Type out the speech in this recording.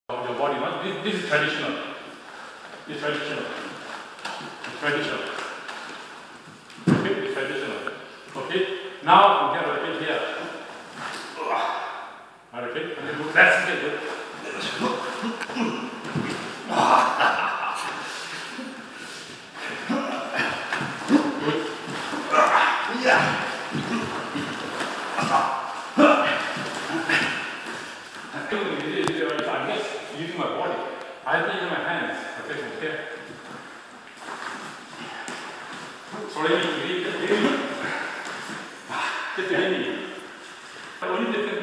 of your body. This is traditional. It's traditional. It's traditional. Okay, it's traditional. Okay, now I'm going to repeat here. Okay, that's it. Good. Yeah. I'm just using my body. I'm using my hands. Okay, from here. Sorry, just the only difference